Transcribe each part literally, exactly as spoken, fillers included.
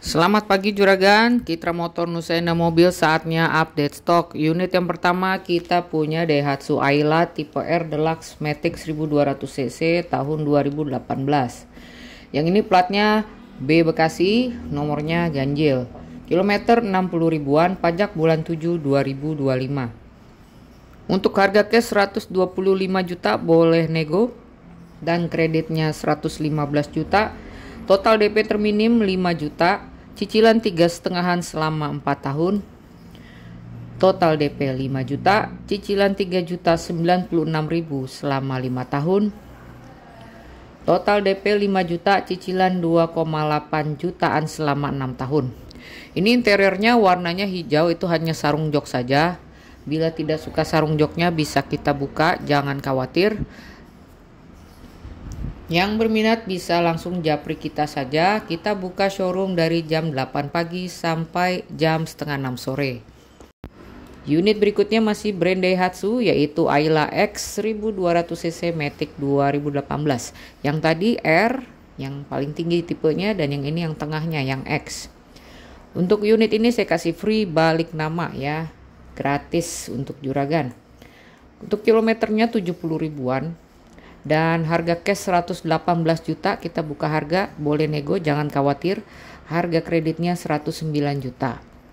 Selamat pagi Juragan, Kitra Motor Nusaina Mobil saatnya update stok. Unit yang pertama kita punya Daihatsu Ayla tipe R Deluxe Matic seribu dua ratus cc tahun dua ribu delapan belas. Yang ini platnya B Bekasi, nomornya ganjil. Kilometer enam puluh ribuan, pajak bulan tujuh dua ribu dua puluh lima. Untuk harga cash seratus dua puluh lima juta boleh nego dan kreditnya seratus lima belas juta. Total D P terminim lima juta, cicilan tiga setengahan selama empat tahun. Total D P lima juta, cicilan tiga juta sembilan puluh enam ribu selama lima tahun. Total D P lima juta, cicilan dua koma delapan jutaan selama enam tahun. Ini interiornya warnanya hijau, itu hanya sarung jok saja. Bila tidak suka sarung joknya bisa kita buka, jangan khawatir. Yang berminat bisa langsung japri kita saja. Kita buka showroom dari jam delapan pagi sampai jam setengah enam sore. Unit berikutnya masih brand Daihatsu, yaitu Ayla X seribu dua ratus cc Matic dua ribu delapan belas. Yang tadi R yang paling tinggi tipenya, dan yang ini yang tengahnya yang X. Untuk unit ini saya kasih free balik nama ya, gratis untuk Juragan. Untuk kilometernya tujuh puluh ribuan. Dan harga cash seratus delapan belas juta, kita buka harga, boleh nego, jangan khawatir. Harga kreditnya seratus sembilan juta.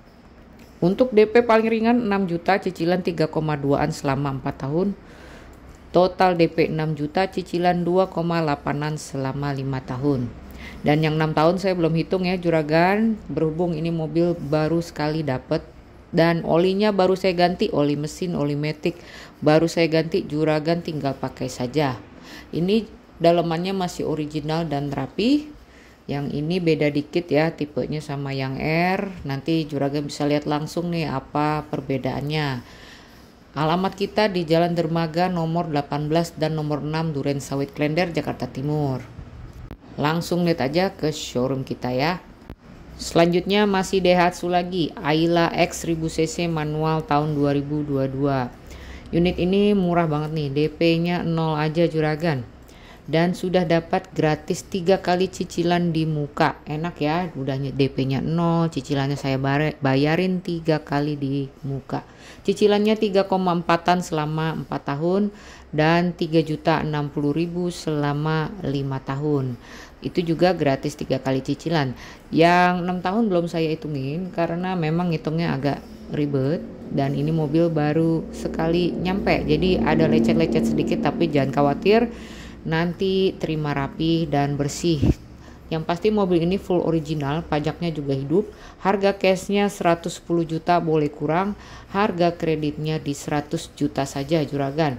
Untuk D P paling ringan enam juta, cicilan tiga koma dua an selama empat tahun. Total D P enam juta, cicilan dua koma delapan an selama lima tahun. Dan yang enam tahun saya belum hitung ya Juragan, berhubung ini mobil baru sekali dapat. Dan olinya baru saya ganti, oli mesin, oli matic baru saya ganti, Juragan tinggal pakai saja. Ini dalemannya masih original dan rapi. Yang ini beda dikit ya tipenya sama yang R. Nanti Juragan bisa lihat langsung nih apa perbedaannya. Alamat kita di Jalan Dermaga nomor delapan belas dan nomor enam Duren Sawit Klender, Jakarta Timur. Langsung lihat aja ke showroom kita ya. Selanjutnya masih Daihatsu lagi, Ayla X seribu cc manual tahun dua ribu dua puluh dua. Unit ini murah banget nih, D P-nya nol aja Juragan. Dan sudah dapat gratis tiga kali cicilan di muka. Enak ya, udah D P-nya nol, cicilannya saya bayarin tiga kali di muka. Cicilannya tiga koma empat an selama empat tahun dan tiga juta enam puluh ribu selama lima tahun. Itu juga gratis tiga kali cicilan. Yang enam tahun belum saya hitungin karena memang hitungnya agak ribet, dan ini mobil baru sekali nyampe, jadi ada lecet-lecet sedikit, tapi jangan khawatir, nanti terima rapi dan bersih. Yang pasti mobil ini full original, pajaknya juga hidup. Harga cashnya seratus sepuluh juta, boleh kurang. Harga kreditnya di seratus juta saja Juragan.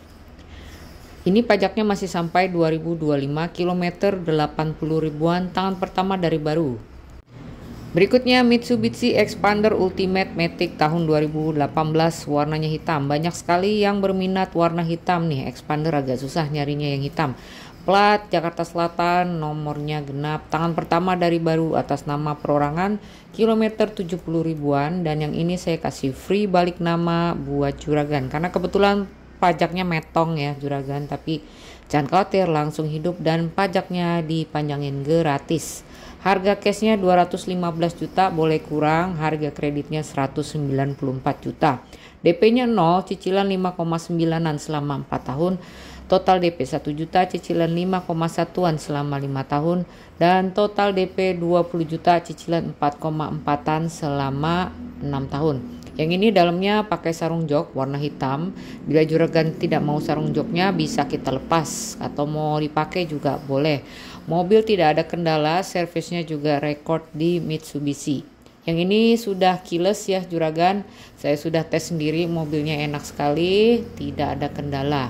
Ini pajaknya masih sampai dua ribu dua puluh lima, kilometer delapan puluh ribuan, tangan pertama dari baru. Berikutnya Mitsubishi Xpander Ultimate Matic tahun dua ribu delapan belas, warnanya hitam. Banyak sekali yang berminat warna hitam nih, Xpander agak susah nyarinya yang hitam. Plat Jakarta Selatan, nomornya genap, tangan pertama dari baru, atas nama perorangan, kilometer tujuh puluh ribuan. Dan yang ini saya kasih free balik nama buat Juragan, karena kebetulan pajaknya metong ya Juragan, tapi jangan khawatir, langsung hidup dan pajaknya dipanjangin gratis. Harga cashnya dua ratus lima belas juta, boleh kurang. Harga kreditnya seratus sembilan puluh empat juta. D P-nya nol, cicilan lima koma sembilan an selama empat tahun. Total D P satu juta, cicilan lima koma satu an selama lima tahun. Dan total D P dua puluh juta, cicilan empat koma empat an selama enam tahun. Yang ini dalamnya pakai sarung jok warna hitam. Bila Juragan tidak mau sarung joknya, bisa kita lepas atau mau dipakai juga boleh. Mobil tidak ada kendala, servisnya juga rekod di Mitsubishi. Yang ini sudah keyless ya Juragan. Saya sudah tes sendiri, mobilnya enak sekali, tidak ada kendala.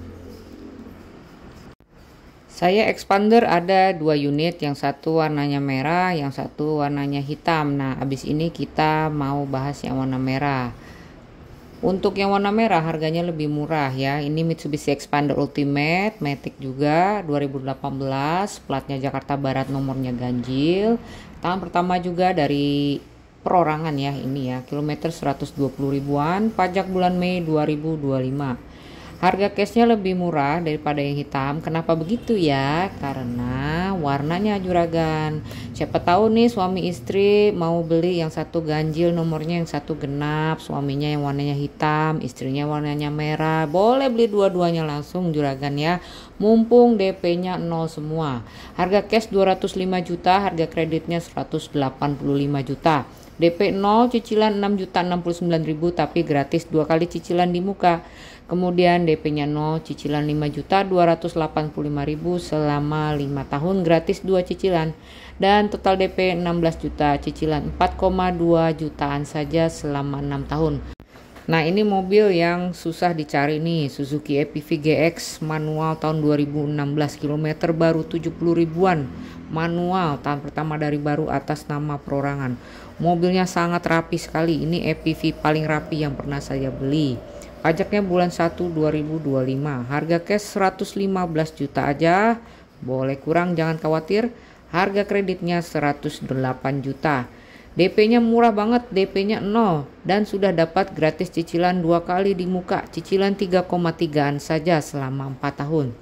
Saya Xpander ada dua unit, yang satu warnanya merah, yang satu warnanya hitam. Nah, abis ini kita mau bahas yang warna merah. Untuk yang warna merah harganya lebih murah ya. Ini Mitsubishi Xpander Ultimate Matic juga dua ribu delapan belas, platnya Jakarta Barat, nomornya ganjil. Tangan pertama juga dari perorangan ya ini ya. Kilometer seratus dua puluh ribuan, pajak bulan Mei dua ribu dua puluh lima. Harga cashnya lebih murah daripada yang hitam. Kenapa begitu ya? Karena warnanya juragan. Siapa tahu nih suami istri mau beli yang satu ganjil nomornya, yang satu genap. Suaminya yang warnanya hitam, istrinya warnanya merah. Boleh beli dua-duanya langsung juragan ya. Mumpung D P-nya nol semua. Harga cash dua ratus lima juta, harga kreditnya seratus delapan puluh lima juta. D P nol, cicilan enam juta enam puluh sembilan ribu tapi gratis dua kali cicilan di muka. Kemudian D P-nya nol, cicilan lima juta dua ratus delapan puluh lima ribu selama lima tahun gratis dua cicilan. Dan total D P enam belas juta, cicilan empat koma dua jutaan saja selama enam tahun. Nah, ini mobil yang susah dicari nih, Suzuki E P V G X manual tahun dua ribu enam belas, kilometer baru tujuh puluh ribuan. Manual, tahun pertama dari baru atas nama perorangan. Mobilnya sangat rapi sekali, ini E P V paling rapi yang pernah saya beli. Pajaknya bulan satu dua ribu dua puluh lima. Harga cash seratus lima belas juta aja. Boleh kurang, jangan khawatir. Harga kreditnya seratus delapan juta. D P-nya murah banget, D P-nya nol dan sudah dapat gratis cicilan dua kali di muka. Cicilan tiga koma tigaan saja selama empat tahun.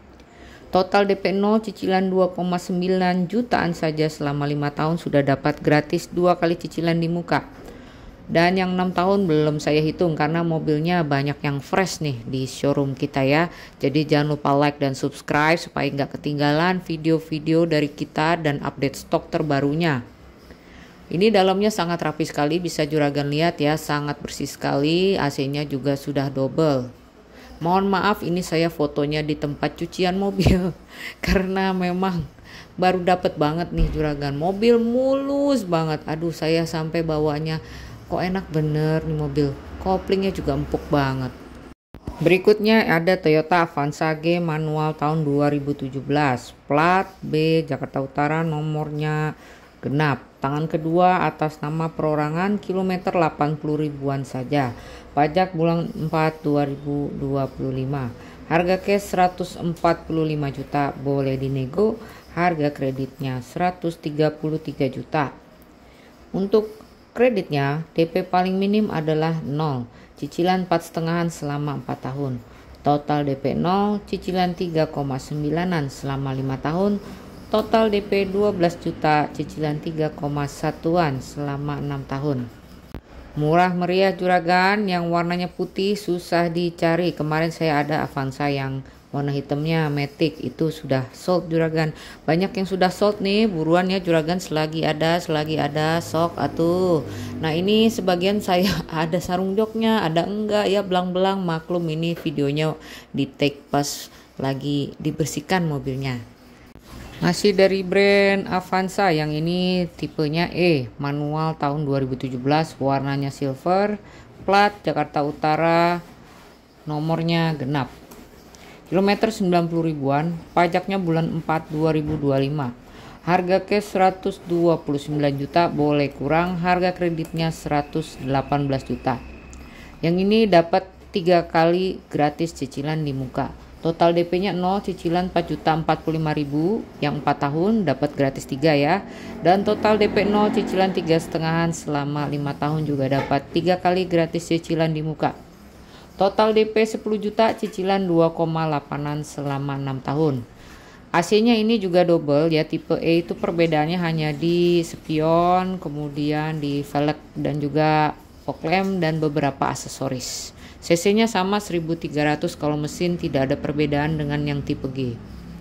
Total D P nol, cicilan dua koma sembilan jutaan saja selama lima tahun sudah dapat gratis dua kali cicilan di muka. Dan yang enam tahun belum saya hitung karena mobilnya banyak yang fresh nih di showroom kita ya. Jadi jangan lupa like dan subscribe supaya nggak ketinggalan video-video dari kita dan update stok terbarunya. Ini dalamnya sangat rapi sekali, bisa juragan lihat ya, sangat bersih sekali. A C-nya juga sudah double. Mohon maaf ini saya fotonya di tempat cucian mobil karena memang baru dapat banget nih juragan. Mobil mulus banget. Aduh, saya sampai bawanya kok enak bener nih mobil. Koplingnya juga empuk banget. Berikutnya ada Toyota Avanza G manual tahun dua ribu tujuh belas. Plat B Jakarta Utara, nomornya genap. Tangan kedua atas nama perorangan, kilometer delapan puluh ribuan saja. Pajak bulan empat dua ribu dua puluh lima. Harga cash seratus empat puluh lima juta, boleh dinego. Harga kreditnya seratus tiga puluh tiga juta. Untuk kreditnya D P paling minim adalah nol, cicilan empat setengahan selama empat tahun. Total D P nol, cicilan tiga koma sembilanan selama lima tahun. Total D P dua belas juta, cicilan tiga koma satuan selama enam tahun. Murah meriah juragan, yang warnanya putih susah dicari. Kemarin saya ada Avanza yang warna hitamnya Matic, itu sudah sold juragan. Banyak yang sudah sold nih, buruan ya juragan, selagi ada, selagi ada sok atuh. Nah ini sebagian saya ada sarung joknya, ada enggak ya, belang-belang, maklum ini videonya di take pas lagi dibersihkan mobilnya. Masih dari brand Avanza, yang ini tipenya E, manual tahun dua ribu tujuh belas, warnanya silver, plat Jakarta Utara, nomornya genap. Kilometer sembilan puluh ribuan, pajaknya bulan empat dua ribu dua puluh lima. Harga cash seratus dua puluh sembilan juta, boleh kurang. Harga kreditnya seratus delapan belas juta. Yang ini dapat tiga kali gratis cicilan di muka. Total D P-nya nol, cicilan empat juta empat puluh lima ribu, yang empat tahun dapat gratis tiga ya. Dan total D P nol, cicilan tiga setengahan selama lima tahun juga dapat tiga kali gratis cicilan di muka. Total D P sepuluh juta, cicilan dua koma delapanan selama enam tahun. A C-nya ini juga double ya, tipe E itu perbedaannya hanya di spion, kemudian di velg dan juga fog lamp dan beberapa aksesoris. C C-nya sama seribu tiga ratus, kalau mesin tidak ada perbedaan dengan yang tipe G.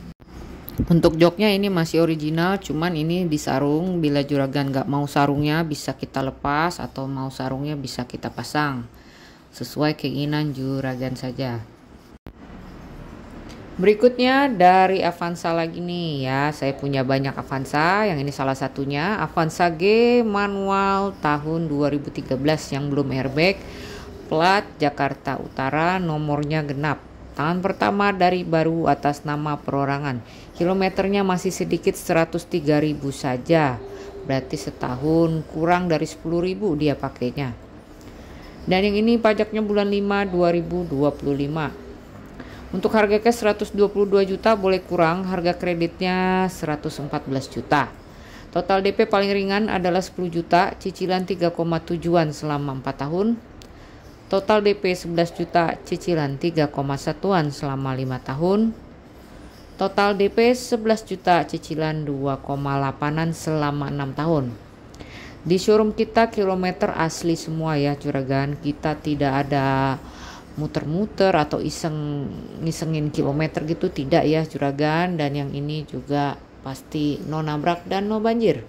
Untuk joknya ini masih original, cuman ini disarung. Bila juragan nggak mau sarungnya bisa kita lepas, atau mau sarungnya bisa kita pasang. Sesuai keinginan juragan saja. Berikutnya dari Avanza lagi nih ya, saya punya banyak Avanza, yang ini salah satunya Avanza G manual tahun dua ribu tiga belas yang belum airbag. Plat Jakarta Utara, nomornya genap. Tangan pertama dari baru atas nama perorangan. Kilometernya masih sedikit, seratus tiga ribu saja. Berarti setahun kurang dari sepuluh ribu dia pakainya. Dan yang ini pajaknya bulan lima dua ribu dua puluh lima. Untuk harga cash seratus dua puluh dua juta, boleh kurang. Harga kreditnya seratus empat belas juta. Total D P paling ringan adalah sepuluh juta, cicilan tiga koma tujuan selama empat tahun. Total D P sebelas juta, cicilan tiga koma satuan selama lima tahun. Total D P sebelas juta, cicilan dua koma delapanan selama enam tahun. Di showroom kita kilometer asli semua ya juragan, kita tidak ada muter-muter atau iseng ngisengin kilometer gitu, tidak ya juragan. Dan yang ini juga pasti no nabrak dan no banjir.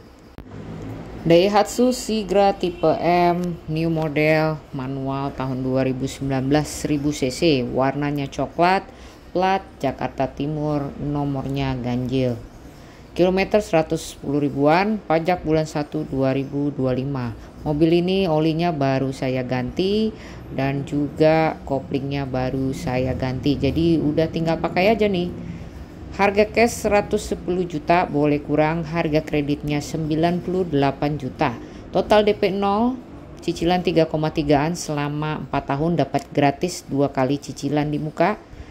Daihatsu Sigra tipe M, new model, manual tahun dua ribu sembilan belas, seribu cc, warnanya coklat, plat Jakarta Timur, nomornya ganjil. Kilometer seratus sepuluh ribuan, pajak bulan satu dua ribu dua puluh lima. Mobil ini olinya baru saya ganti dan juga koplingnya baru saya ganti. Jadi udah tinggal pakai aja nih. Harga cash seratus sepuluh juta, boleh kurang, harga kreditnya sembilan puluh delapan juta. Total D P nol, cicilan tiga koma tigaan selama empat tahun, dapat gratis dua kali cicilan di muka.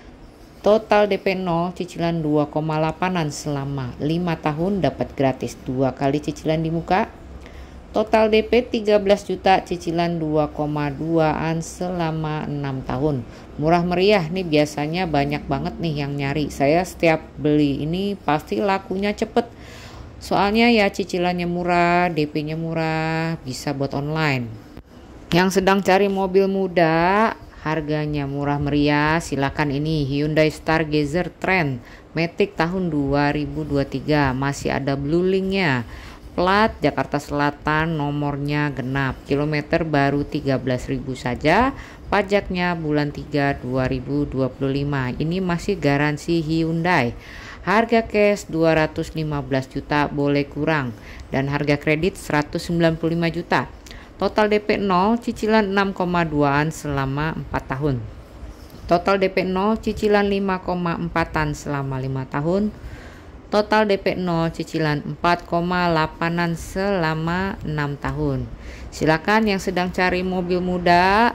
Total D P nol, cicilan dua koma delapanan selama lima tahun, dapat gratis dua kali cicilan di muka. Total D P tiga belas juta, cicilan dua koma duaan selama enam tahun. Murah meriah nih, biasanya banyak banget nih yang nyari. Saya setiap beli ini pasti lakunya cepet. Soalnya ya cicilannya murah, D P-nya murah, bisa buat online. Yang sedang cari mobil muda, harganya murah meriah, silakan ini Hyundai Stargazer Trend Matic tahun dua ribu dua puluh tiga, masih ada blue link-nya. Plat Jakarta Selatan, nomornya genap, kilometer baru tiga belas ribu saja, pajaknya bulan tiga dua ribu dua puluh lima. Ini masih garansi Hyundai. Harga cash dua ratus lima belas juta, boleh kurang, dan harga kredit seratus sembilan puluh lima juta. Total D P nol, cicilan enam koma duaan selama empat tahun. Total D P nol, cicilan lima koma empatan selama lima tahun. Total D P nol, cicilan empat koma delapanan selama enam tahun. Silakan yang sedang cari mobil muda,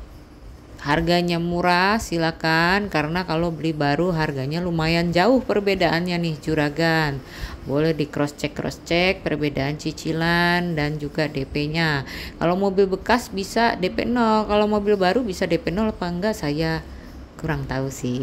harganya murah, silakan, karena kalau beli baru harganya lumayan jauh perbedaannya nih juragan. Boleh di cross check cross check perbedaan cicilan dan juga D P-nya. Kalau mobil bekas bisa D P nol, kalau mobil baru bisa D P nol apa enggak saya kurang tahu sih.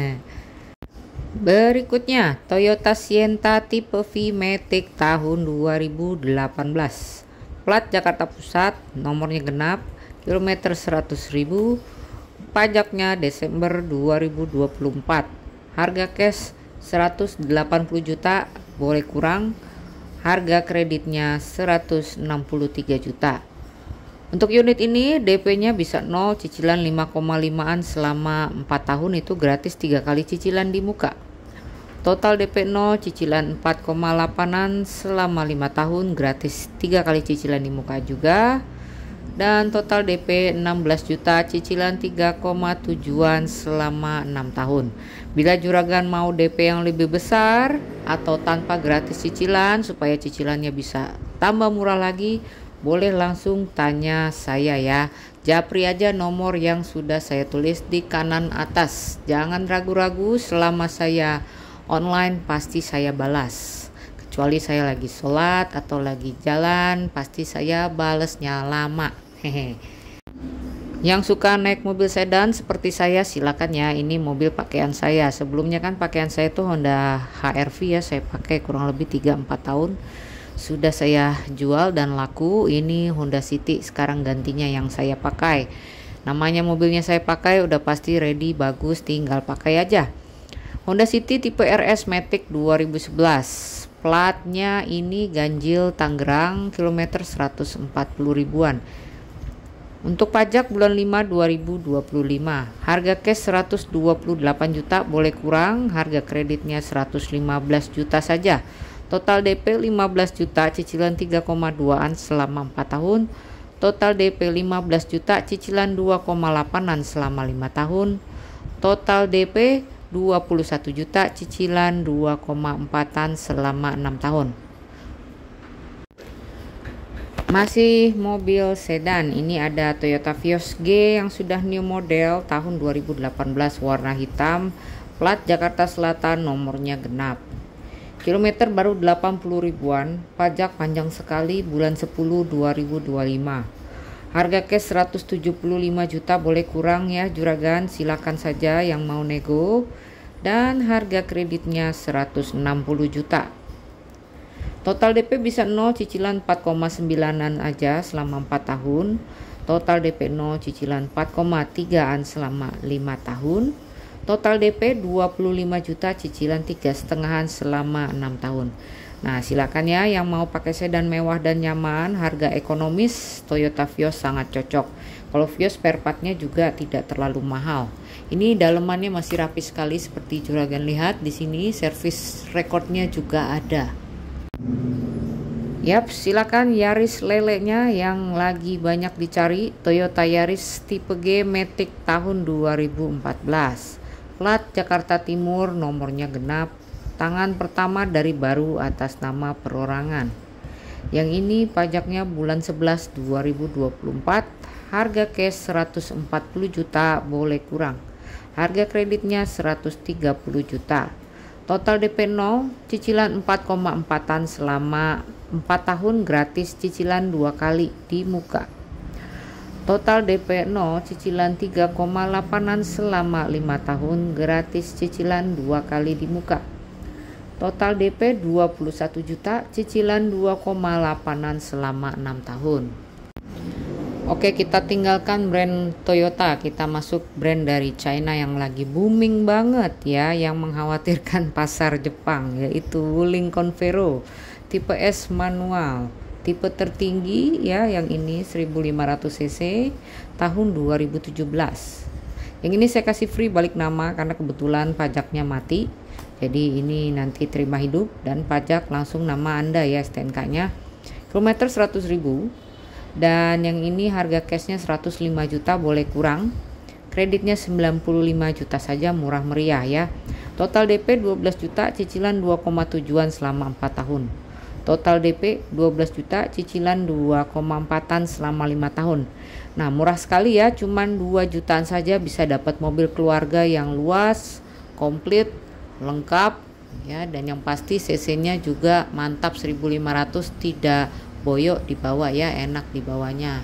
Berikutnya Toyota Sienta tipe V Matic tahun dua ribu delapan belas. Plat Jakarta Pusat, nomornya genap, kilometer seratus ribu, pajaknya Desember dua ribu dua puluh empat. Harga cash seratus delapan puluh juta, boleh kurang, harga kreditnya seratus enam puluh tiga juta. Untuk unit ini D P-nya bisa nol, cicilan lima koma limaan selama empat tahun, itu gratis tiga kali cicilan di muka. Total D P nol, cicilan empat koma delapanan selama lima tahun, gratis tiga kali cicilan di muka juga. Dan total D P enam belas juta, cicilan tiga koma tujuan selama enam tahun. Bila juragan mau D P yang lebih besar atau tanpa gratis cicilan supaya cicilannya bisa tambah murah lagi, boleh langsung tanya saya ya. Japri aja nomor yang sudah saya tulis di kanan atas. Jangan ragu-ragu, selama saya online pasti saya balas. Kecuali saya lagi sholat atau lagi jalan, pasti saya balesnya lama. Hehe. Yang suka naik mobil sedan seperti saya, silakan ya. Ini mobil pakaian saya. Sebelumnya kan pakaian saya tuh Honda H R V ya, saya pakai kurang lebih tiga empat tahun. Sudah saya jual dan laku. Ini Honda City, sekarang gantinya yang saya pakai. Namanya mobilnya saya pakai, udah pasti ready, bagus, tinggal pakai aja. Honda City tipe R S Matic dua ribu sebelas. Platnya ini ganjil Tangerang, kilometer seratus empat puluh ribuan. Untuk pajak bulan lima dua ribu dua puluh lima. Harga cash seratus dua puluh delapan juta, boleh kurang, harga kreditnya seratus lima belas juta saja. Total D P lima belas juta, cicilan tiga koma duaan selama empat tahun. Total D P lima belas juta, cicilan dua koma delapanan selama lima tahun. Total D P dua puluh satu juta, cicilan dua koma empatan selama enam tahun. Masih mobil sedan, ini ada Toyota Vios G yang sudah new model tahun dua ribu delapan belas, warna hitam, plat Jakarta Selatan, nomornya genap. Kilometer baru delapan puluh ribuan, pajak panjang sekali, bulan sepuluh dua ribu dua puluh lima. Harga cash seratus tujuh puluh lima juta, boleh kurang ya juragan, silakan saja yang mau nego. Dan harga kreditnya seratus enam puluh juta. Total D P bisa nol, cicilan empat koma sembilan-an aja selama empat tahun. Total D P nol, cicilan empat koma tiga-an selama lima tahun. Total D P dua puluh lima juta, cicilan tiga koma lima-an selama enam tahun. Nah, silakan ya yang mau pakai sedan mewah dan nyaman, harga ekonomis, Toyota Vios sangat cocok. Kalau Vios spare partnya juga tidak terlalu mahal. Ini dalemannya masih rapi sekali seperti juragan lihat di sini, servis rekornya juga ada. Yap, silakan Yaris lelenya yang lagi banyak dicari, Toyota Yaris tipe G Matic tahun dua ribu empat belas. Plat Jakarta Timur, nomornya genap. Tangan pertama dari baru atas nama perorangan. Yang ini pajaknya bulan sebelas dua ribu dua puluh empat. Harga cash seratus empat puluh juta, boleh kurang. Harga kreditnya seratus tiga puluh juta. Total D P nol, cicilan empat koma empat-an selama empat tahun, gratis cicilan dua kali di muka. Total D P nol, cicilan tiga koma delapan-an selama lima tahun, gratis cicilan dua kali di muka. Total D P dua puluh satu juta, cicilan dua koma delapan-an selama enam tahun. Oke, kita tinggalkan brand Toyota, kita masuk brand dari China yang lagi booming banget ya, yang mengkhawatirkan pasar Jepang, yaitu Wuling Convero tipe S manual, tipe tertinggi ya, yang ini seribu lima ratus cc tahun dua ribu tujuh belas. Yang ini saya kasih free balik nama karena kebetulan pajaknya mati. Jadi ini nanti terima hidup dan pajak langsung nama Anda ya, S T N K-nya. Kilometer seratus ribu. Dan yang ini harga cashnya seratus lima juta, boleh kurang. Kreditnya sembilan puluh lima juta saja, murah meriah ya. Total D P dua belas juta, cicilan dua koma tujuh-an selama empat tahun. Total D P dua belas juta, cicilan dua koma empat-an selama lima tahun. Nah, murah sekali ya, cuman dua jutaan saja bisa dapat mobil keluarga yang luas, komplit, lengkap ya, dan yang pasti cc-nya juga mantap seribu lima ratus, tidak boyok dibawa ya, enak dibawanya.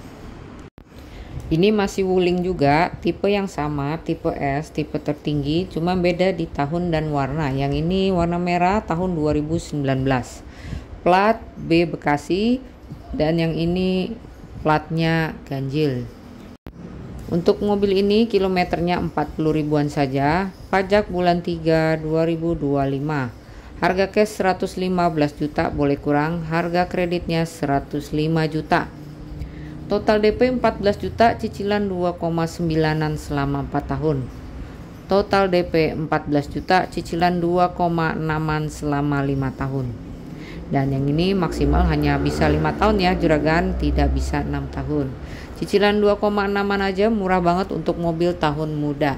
Ini masih Wuling juga, tipe yang sama, tipe S, tipe tertinggi, cuma beda di tahun dan warna. Yang ini warna merah tahun dua ribu sembilan belas, plat B Bekasi, dan yang ini platnya ganjil. Untuk mobil ini kilometernya empat puluh ribuan saja, pajak bulan tiga dua ribu dua puluh lima. Harga cash seratus lima belas juta, boleh kurang. Harga kreditnya seratus lima juta. Total D P empat belas juta, cicilan dua koma sembilan-an selama empat tahun. Total D P empat belas juta, cicilan dua koma enam-an selama lima tahun. Dan yang ini maksimal hanya bisa lima tahun ya juragan, tidak bisa enam tahun. Cicilan dua koma enam-an aja, murah banget untuk mobil tahun muda.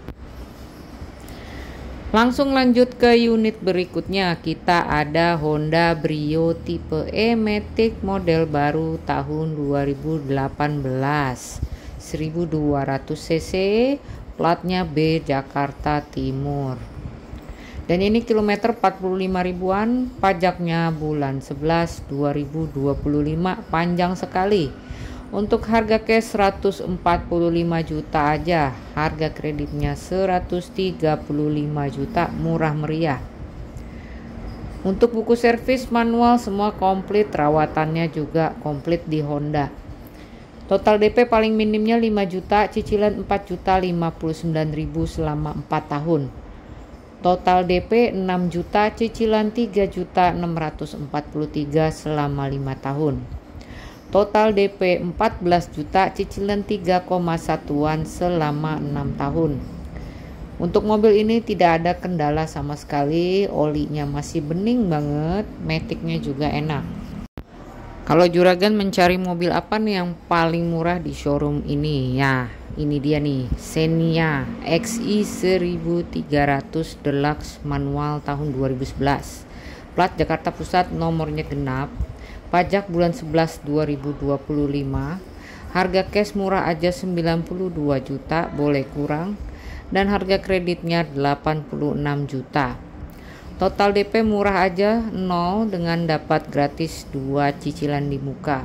Langsung lanjut ke unit berikutnya. Kita ada Honda Brio tipe E Matic model baru tahun dua ribu delapan belas, seribu dua ratus cc, platnya B Jakarta Timur. Dan ini kilometer empat puluh lima ribuan, pajaknya bulan sebelas dua ribu dua puluh lima, panjang sekali. Untuk harga cash seratus empat puluh lima juta aja, harga kreditnya seratus tiga puluh lima juta, murah meriah. Untuk buku servis manual semua komplit, rawatannya juga komplit di Honda. Total D P paling minimnya lima juta, cicilan empat juta lima puluh sembilan ribu selama empat tahun. Total D P enam juta, cicilan tiga juta enam ratus empat puluh tiga selama lima tahun. Total D P empat belas juta, cicilan tiga koma satu-an selama enam tahun. Untuk mobil ini tidak ada kendala sama sekali, olinya masih bening banget, maticnya juga enak. Kalau juragan mencari mobil apa nih yang paling murah di showroom ini? Ya, ini dia nih, Xenia X I seribu tiga ratus Deluxe manual tahun dua ribu sebelas. Plat Jakarta Pusat, nomornya genap. Pajak bulan sebelas dua ribu dua puluh lima. Harga cash murah aja sembilan puluh dua juta, boleh kurang. Dan harga kreditnya delapan puluh enam juta. Total D P murah aja nol dengan dapat gratis dua cicilan di muka.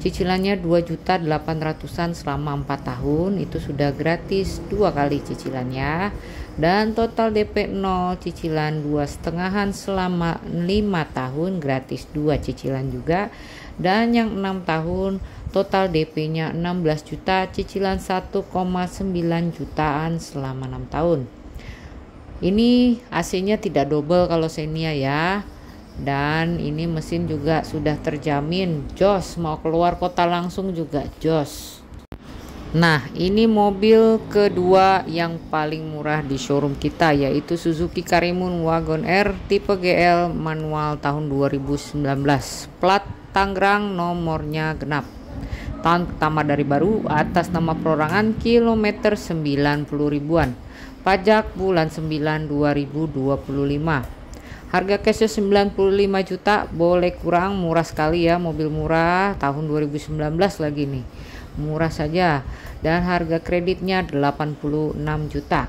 Cicilannya dua juta delapan ratusan selama empat tahun, itu sudah gratis dua kali cicilannya. Dan total D P nol, cicilan dua setengahan selama lima tahun, gratis dua cicilan juga. Dan yang enam tahun, total D P-nya enam belas juta, cicilan satu koma sembilan jutaan selama enam tahun. Ini A C-nya tidak double kalau Xenia ya. Dan ini mesin juga sudah terjamin jos, mau keluar kota langsung juga jos. Nah, ini mobil kedua yang paling murah di showroom kita, yaitu Suzuki Karimun Wagon R tipe G L manual tahun dua ribu sembilan belas, plat Tangerang, nomornya genap. Tahun pertama dari baru, atas nama perorangan, kilometer sembilan puluh ribuan, pajak bulan sembilan dua ribu dua puluh lima. Harga cashnya sembilan puluh lima juta, boleh kurang, murah sekali ya, mobil murah tahun dua ribu sembilan belas lagi nih, murah saja. Dan harga kreditnya delapan puluh enam juta.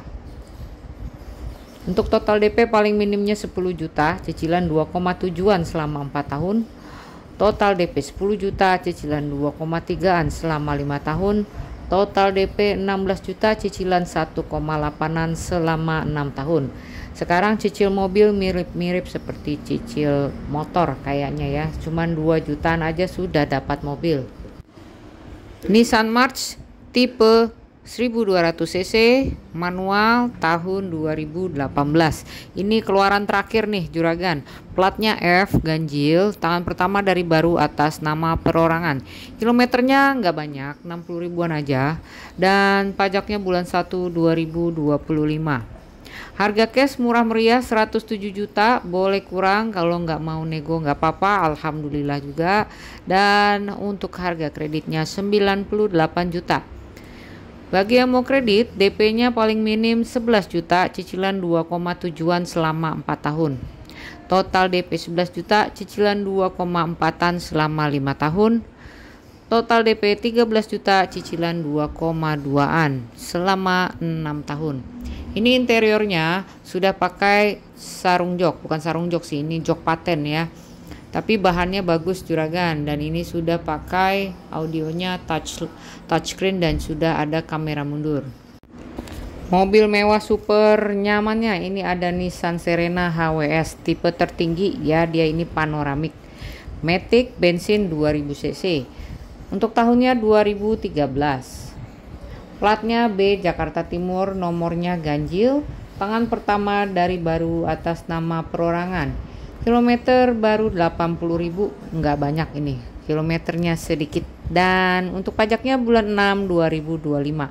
Untuk total D P paling minimnya sepuluh juta, cicilan dua koma tujuh-an selama empat tahun. Total D P sepuluh juta, cicilan dua koma tiga-an selama lima tahun. Total D P enam belas juta, cicilan satu koma delapan-an selama enam tahun. Sekarang cicil mobil mirip-mirip seperti cicil motor kayaknya ya, cuman dua jutaan aja sudah dapat mobil. Nissan March tipe seribu dua ratus cc manual tahun dua ribu delapan belas. Ini keluaran terakhir nih juragan. Platnya F ganjil, tahun pertama dari baru, atas nama perorangan. Kilometernya nggak banyak, enam puluh ribuan aja. Dan pajaknya bulan satu dua ribu dua puluh lima. Harga cash murah meriah seratus tujuh juta, boleh kurang, kalau nggak mau nego nggak apa-apa, alhamdulillah juga. Dan untuk harga kreditnya sembilan puluh delapan juta. Bagi yang mau kredit, D P-nya paling minim sebelas juta, cicilan dua koma tujuh-an selama empat tahun. Total D P sebelas juta, cicilan dua koma empat-an selama lima tahun. Total D P tiga belas juta, cicilan dua koma dua-an selama enam tahun. Ini interiornya sudah pakai sarung jok, bukan sarung jok sih, ini jok paten ya. Tapi bahannya bagus juragan, dan ini sudah pakai audionya touch touchscreen dan sudah ada kamera mundur. Mobil mewah super nyamannya ini ada Nissan Serena H W S tipe tertinggi ya, dia ini panoramik. Matic bensin dua ribu cc. Untuk tahunnya dua ribu tiga belas. Platnya B Jakarta Timur, nomornya ganjil, tangan pertama dari baru, atas nama perorangan. Kilometer baru delapan puluh ribu, nggak banyak ini, kilometernya sedikit. Dan untuk pajaknya bulan enam dua ribu dua puluh lima.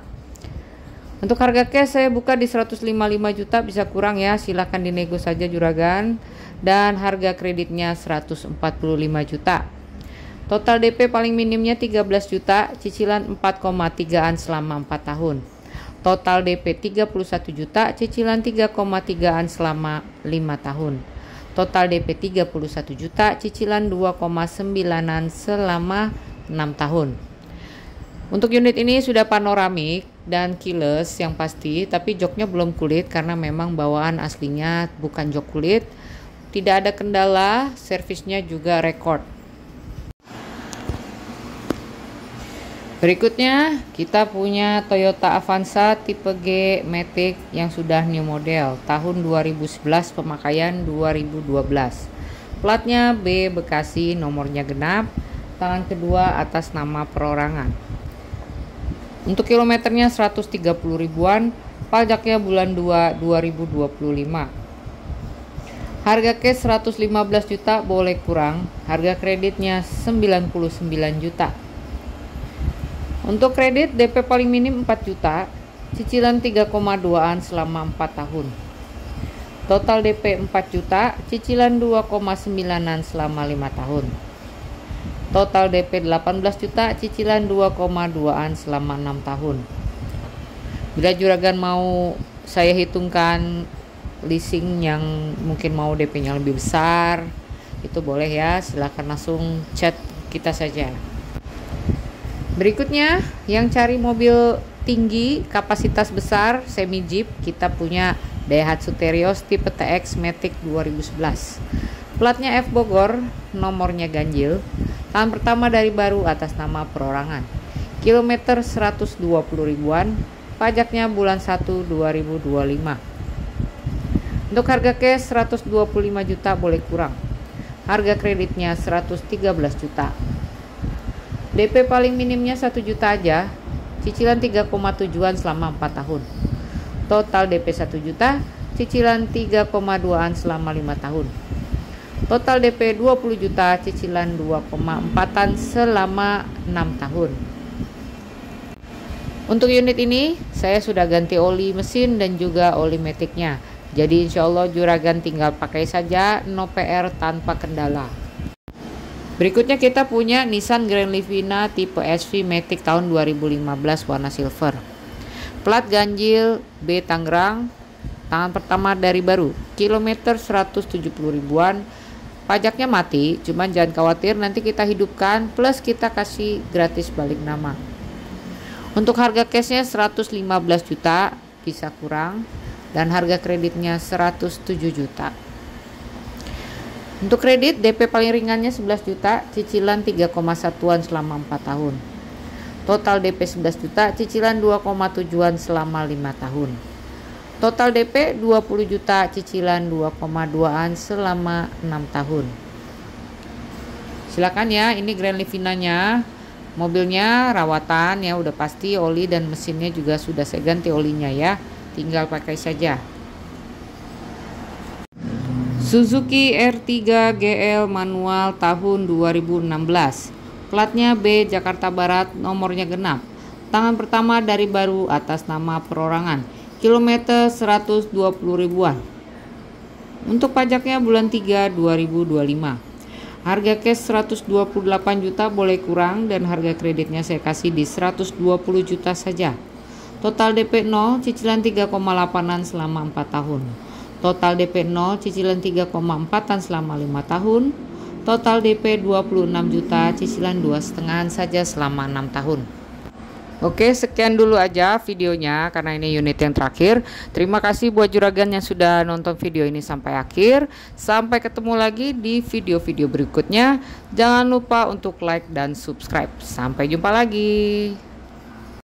Untuk harga cash saya buka di seratus lima puluh lima juta, bisa kurang ya, silahkan dinego saja juragan. Dan harga kreditnya seratus empat puluh lima juta. Total D P paling minimnya tiga belas juta, cicilan empat koma tiga-an selama empat tahun. Total D P tiga puluh satu juta, cicilan tiga koma tiga-an selama lima tahun. Total D P tiga puluh satu juta, cicilan dua koma sembilan-an selama enam tahun. Untuk unit ini sudah panoramik dan keyless yang pasti, tapi joknya belum kulit karena memang bawaan aslinya bukan jok kulit. Tidak ada kendala, servisnya juga record. Berikutnya kita punya Toyota Avanza tipe G Matic yang sudah new model tahun dua ribu sebelas, pemakaian dua ribu dua belas. Platnya B Bekasi, nomornya genap, tangan kedua atas nama perorangan. Untuk kilometernya seratus tiga puluh ribuan, pajaknya bulan dua dua ribu dua puluh lima. Harga cash seratus lima belas juta, boleh kurang, harga kreditnya sembilan puluh sembilan juta. Untuk kredit D P paling minim empat juta, cicilan tiga koma dua-an selama empat tahun. Total D P empat juta, cicilan dua koma sembilan-an selama lima tahun. Total D P delapan belas juta, cicilan dua koma dua-an selama enam tahun. Bila juragan mau saya hitungkan leasing yang mungkin mau D P-nya lebih besar, itu boleh ya, silahkan langsung chat kita saja. Berikutnya yang cari mobil tinggi, kapasitas besar, semi jeep, kita punya Daihatsu Terios tipe T X Matic dua ribu sebelas. Platnya F Bogor, nomornya ganjil, Tahun pertama dari baru atas nama perorangan. Kilometer seratus dua puluh ribuan, pajaknya bulan satu dua ribu dua puluh lima. Untuk harga cash seratus dua puluh lima juta boleh kurang. Harga kreditnya seratus tiga belas juta. D P paling minimnya satu juta aja, cicilan tiga koma tujuh-an selama empat tahun. Total D P satu juta, cicilan tiga koma dua-an selama lima tahun. Total D P dua puluh juta, cicilan dua koma empat-an selama enam tahun. Untuk unit ini saya sudah ganti oli mesin dan juga oli maticnya. Jadi insya Allah juragan tinggal pakai saja, no P R, tanpa kendala. Berikutnya kita punya Nissan Grand Livina tipe S V Matic tahun dua ribu lima belas warna silver. Plat ganjil B Tangerang, tangan pertama dari baru, kilometer seratus tujuh puluh ribuan. Pajaknya mati, cuman jangan khawatir, nanti kita hidupkan plus kita kasih gratis balik nama. Untuk harga cashnya seratus lima belas juta, bisa kurang, dan harga kreditnya seratus tujuh juta. Untuk kredit D P paling ringannya sebelas juta, cicilan tiga koma satu-an selama empat tahun. Total D P sebelas juta, cicilan dua koma tujuh-an selama lima tahun. Total D P dua puluh juta, cicilan dua koma dua-an selama enam tahun. Silakan ya, ini Grand Livinanya. Mobilnya rawatan ya, udah pasti oli dan mesinnya juga sudah saya ganti olinya ya. Tinggal pakai saja. Suzuki R tiga G L manual tahun dua ribu enam belas. Platnya B Jakarta Barat, nomornya genap. Tangan pertama dari baru atas nama perorangan. Kilometer seratus dua puluh ribuan. Untuk pajaknya bulan tiga dua ribu dua puluh lima. Harga cash seratus dua puluh delapan juta boleh kurang, dan harga kreditnya saya kasih di seratus dua puluh juta saja. Total D P nol, cicilan tiga koma delapan-an selama empat tahun. Total D P nol, cicilan tiga koma empat-an selama lima tahun. Total D P dua puluh enam juta, cicilan dua koma lima saja selama enam tahun. Oke, sekian dulu aja videonya karena ini unit yang terakhir. Terima kasih buat juragan yang sudah nonton video ini sampai akhir. Sampai ketemu lagi di video-video berikutnya. Jangan lupa untuk like dan subscribe. Sampai jumpa lagi.